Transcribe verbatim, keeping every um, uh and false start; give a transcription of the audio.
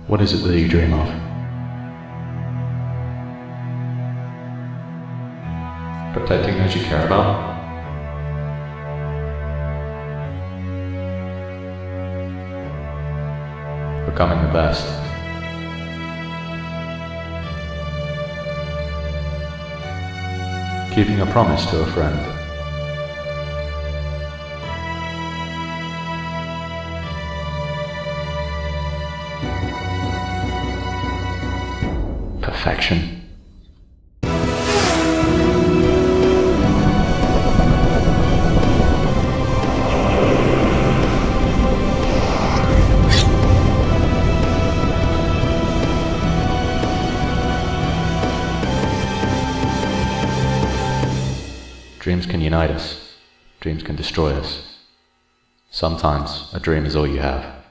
What is it that you dream of? Protecting those you care about. Becoming the best. Keeping a promise to a friend. Perfection. Dreams can unite us. Dreams can destroy us. Sometimes a dream is all you have.